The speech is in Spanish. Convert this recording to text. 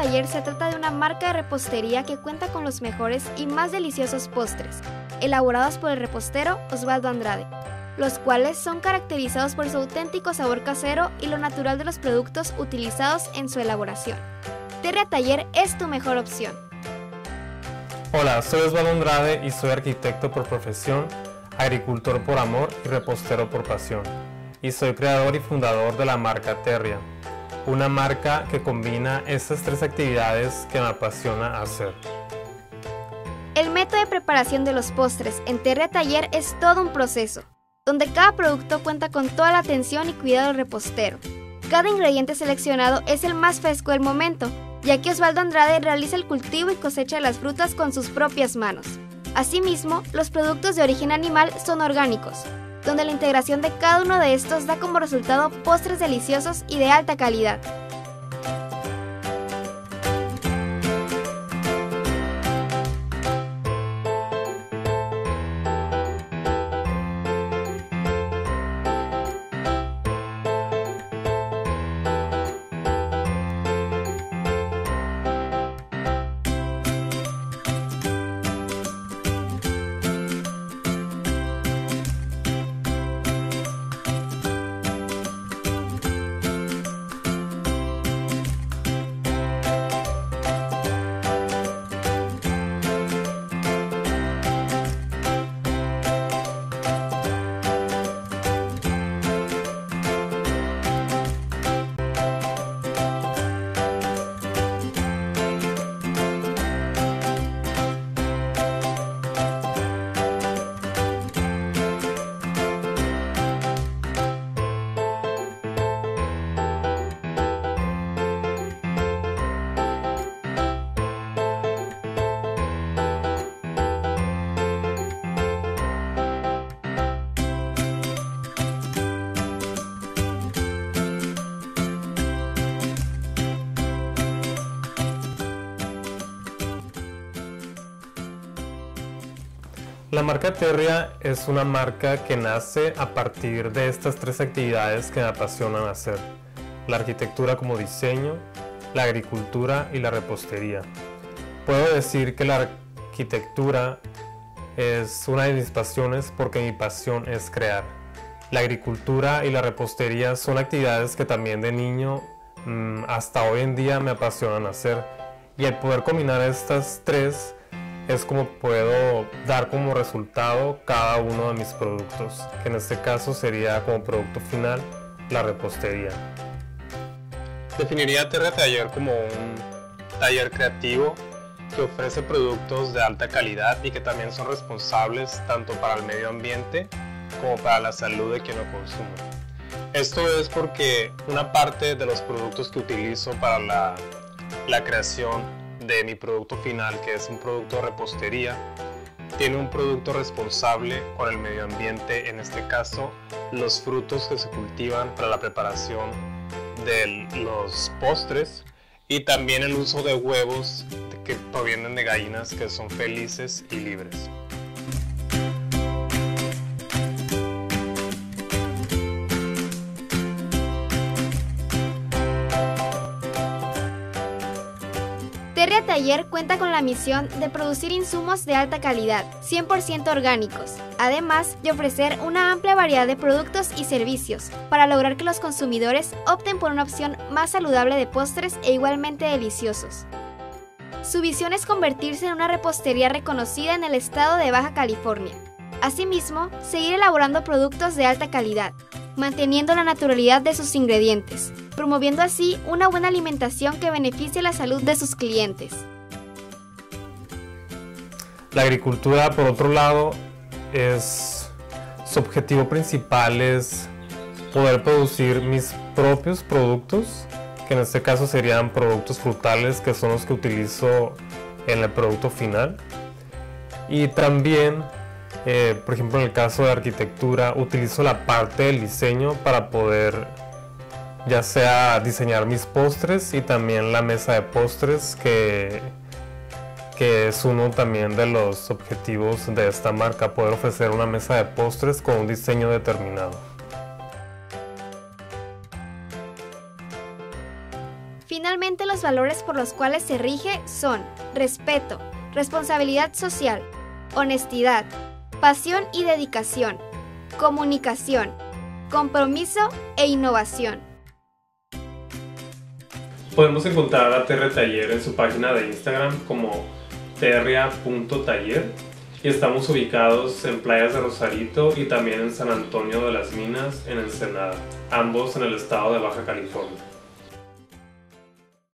Taller se trata de una marca de repostería que cuenta con los mejores y más deliciosos postres, elaborados por el repostero Osvaldo Andrade, los cuales son caracterizados por su auténtico sabor casero y lo natural de los productos utilizados en su elaboración. Terria Taller es tu mejor opción. Hola, soy Osvaldo Andrade y soy arquitecto por profesión, agricultor por amor y repostero por pasión. Y soy creador y fundador de la marca Terria, una marca que combina estas tres actividades que me apasiona hacer. El método de preparación de los postres en Terria Taller es todo un proceso, donde cada producto cuenta con toda la atención y cuidado del repostero. Cada ingrediente seleccionado es el más fresco del momento, ya que Osvaldo Andrade realiza el cultivo y cosecha de las frutas con sus propias manos. Asimismo, los productos de origen animal son orgánicos, donde la integración de cada uno de estos da como resultado postres deliciosos y de alta calidad. La marca Terria es una marca que nace a partir de estas tres actividades que me apasionan hacer: la arquitectura como diseño, la agricultura y la repostería. Puedo decir que la arquitectura es una de mis pasiones porque mi pasión es crear. La agricultura y la repostería son actividades que también de niño hasta hoy en día me apasionan hacer, y el poder combinar estas tres es como puedo dar como resultado cada uno de mis productos, que en este caso sería como producto final la repostería. Definiría Terria Taller como un taller creativo que ofrece productos de alta calidad y que también son responsables tanto para el medio ambiente como para la salud de quien lo consume. Esto es porque una parte de los productos que utilizo para la creación de mi producto final, que es un producto de repostería, tiene un producto responsable con el medio ambiente, en este caso los frutos que se cultivan para la preparación de los postres, y también el uso de huevos que provienen de gallinas que son felices y libres. Terria Taller cuenta con la misión de producir insumos de alta calidad, 100% orgánicos, además de ofrecer una amplia variedad de productos y servicios para lograr que los consumidores opten por una opción más saludable de postres e igualmente deliciosos. Su visión es convertirse en una repostería reconocida en el estado de Baja California. Asimismo, seguir elaborando productos de alta calidad, manteniendo la naturalidad de sus ingredientes, promoviendo así una buena alimentación que beneficie la salud de sus clientes. La agricultura, por otro lado, su objetivo principal es poder producir mis propios productos, que en este caso serían productos frutales, que son los que utilizo en el producto final. Y también, por ejemplo, en el caso de arquitectura, utilizo la parte del diseño para poder ya sea diseñar mis postres y también la mesa de postres, que es uno también de los objetivos de esta marca, poder ofrecer una mesa de postres con un diseño determinado. Finalmente, los valores por los cuales se rige son respeto, responsabilidad social, honestidad, pasión y dedicación, comunicación, compromiso e innovación. Podemos encontrar a TR Taller en su página de Instagram como terria.taller y estamos ubicados en Playas de Rosarito y también en San Antonio de las Minas, en Ensenada, ambos en el estado de Baja California.